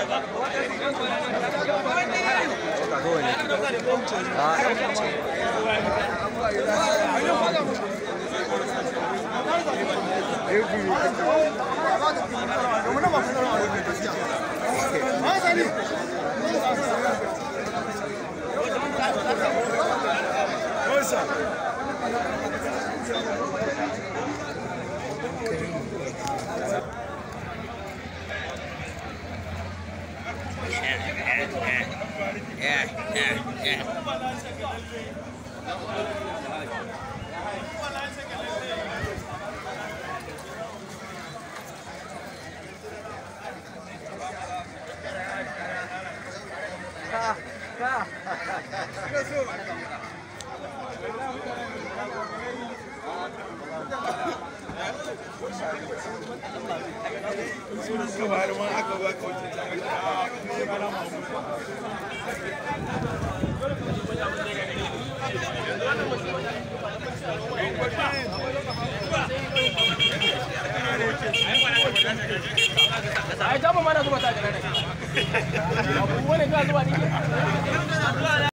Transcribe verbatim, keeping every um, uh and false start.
Yeah, yeah, yeah. Ai, jama mana zuba ta gare ne. Abu wani ka zuba ni.